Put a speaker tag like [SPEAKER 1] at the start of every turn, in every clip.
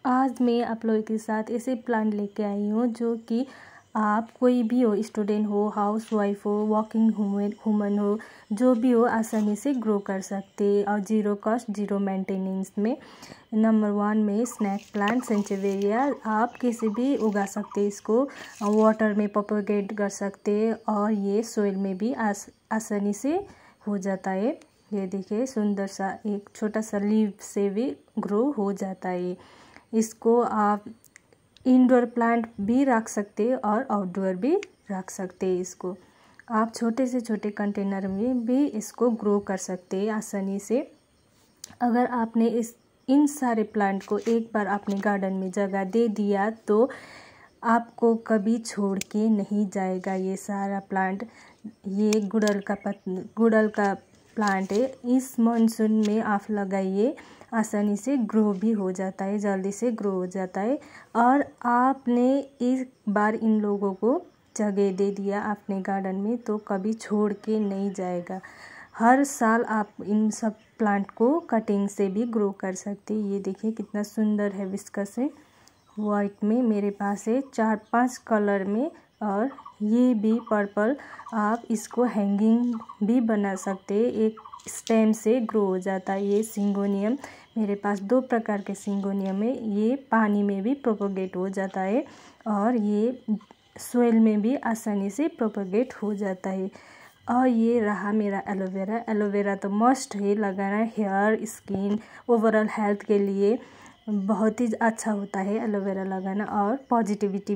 [SPEAKER 1] आज मैं आप लोगों के साथ ऐसे प्लांट लेके आई हूँ जो कि आप कोई भी हो, स्टूडेंट हो, हाउसवाइफ हो, वर्किंग वुमन हो, जो भी हो आसानी से ग्रो कर सकते और जीरो कॉस्ट जीरो मेंटेनेंस में। नंबर 1 में स्नैक प्लांट सेंचुरिया। आप किसी भी उगा सकते, इसको वाटर में प्रोपेगेट कर सकते और ये सोइल में भी आसानी से हो जाता है। ये देखिए सुंदर सा एक छोटा सा लीफ से भी ग्रो हो जाता है। इसको आप इंडोर प्लांट भी रख सकते और आउटडोर भी रख सकते। इसको आप छोटे से छोटे कंटेनर में भी इसको ग्रो कर सकते आसानी से। अगर आपने इन सारे प्लांट को एक बार अपने गार्डन में जगह दे दिया तो आपको कभी छोड़ के नहीं जाएगा। ये सारा प्लांट, ये गुड़हल का प्लांट है। इस मानसून में आप लगाइए, आसानी से ग्रो भी हो जाता है, जल्दी से ग्रो हो जाता है। और आपने एक बार इन लोगों को जगह दे दिया अपने गार्डन में तो कभी छोड़ के नहीं जाएगा। हर साल आप इन सब प्लांट को कटिंग से भी ग्रो कर सकते। ये देखिए कितना सुंदर है, विस्कस है, वाइट में मेरे पास है 4-5 कलर में, और ये भी पर्पल। आप इसको हैंगिंग भी बना सकते, एक स्टेम से ग्रो हो जाता है। ये सिंगोनियम, मेरे पास 2 प्रकार के सिंगोनियम है। ये पानी में भी प्रोपेगेट हो जाता है और ये सोइल में भी आसानी से प्रोपेगेट हो जाता है। और ये रहा मेरा एलोवेरा। एलोवेरा तो मस्ट है लगाना, हेयर, स्किन, ओवरऑल हेल्थ के लिए बहुत ही अच्छा होता है एलोवेरा लगाना। और पॉजिटिविटी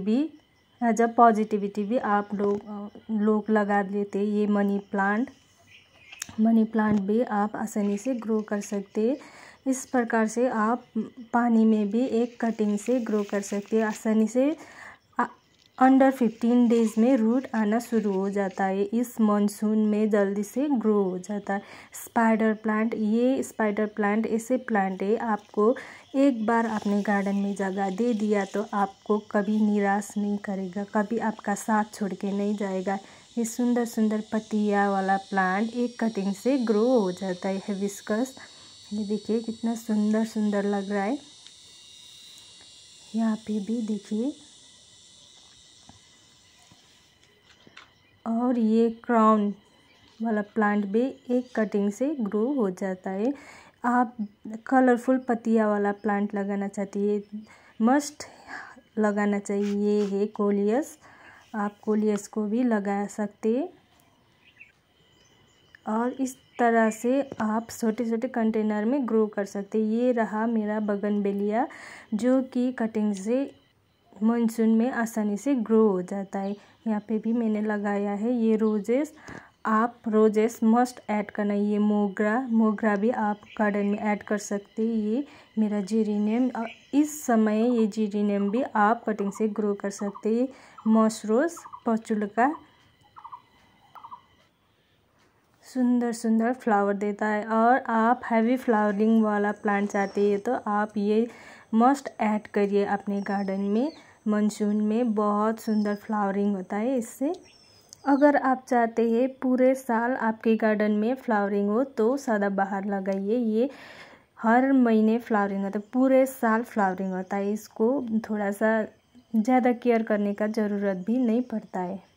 [SPEAKER 1] भी आप लोग लगा लेते। ये मनी प्लांट भी आप आसानी से ग्रो कर सकते। इस प्रकार से आप पानी में भी एक कटिंग से ग्रो कर सकते आसानी से। अंडर 15 डेज में रूट आना शुरू हो जाता है। इस मानसून में जल्दी से ग्रो हो जाता है। स्पाइडर प्लांट, ये स्पाइडर प्लांट ऐसे प्लांट है, आपको एक बार अपने गार्डन में जगह दे दिया तो आपको कभी निराश नहीं करेगा, कभी आपका साथ छोड़ के नहीं जाएगा। ये सुंदर सुंदर पत्तियाँ वाला प्लांट एक कटिंग से ग्रो हो जाता है, हिबिस्कस। ये देखिए कितना सुंदर सुंदर लग रहा है। यहाँ पे भी देखिए, और ये क्राउन वाला प्लांट भी एक कटिंग से ग्रो हो जाता है। आप कलरफुल पत्तियाँ वाला प्लांट लगाना चाहते हैं, मस्ट लगाना चाहिए। ये है कोलियस, आप कोलियस को भी लगा सकते हैं। और इस तरह से आप छोटे छोटे कंटेनर में ग्रो कर सकते। ये रहा मेरा बगनवेलिया जो कि कटिंग से मानसून में आसानी से ग्रो हो जाता है। यहाँ पे भी मैंने लगाया है। ये रोजेस, आप रोजेस मस्ट ऐड करना। ये मोगरा भी आप गार्डन में ऐड कर सकते। ये मेरा जेरेनियम, इस समय ये जेरेनियम भी आप कटिंग से ग्रो कर सकते। मॉस रोज, पॉर्चुला सुंदर सुंदर फ्लावर देता है। और आप हैवी फ्लावरिंग वाला प्लांट चाहते हैं तो आप ये मस्ट ऐड करिए अपने गार्डन में। मानसून में बहुत सुंदर फ्लावरिंग होता है इससे। अगर आप चाहते हैं पूरे साल आपके गार्डन में फ्लावरिंग हो तो सदाबहार लगाइए। ये हर महीने फ्लावरिंग होता है, पूरे साल फ्लावरिंग होता है। इसको थोड़ा सा ज़्यादा केयर करने का ज़रूरत भी नहीं पड़ता है।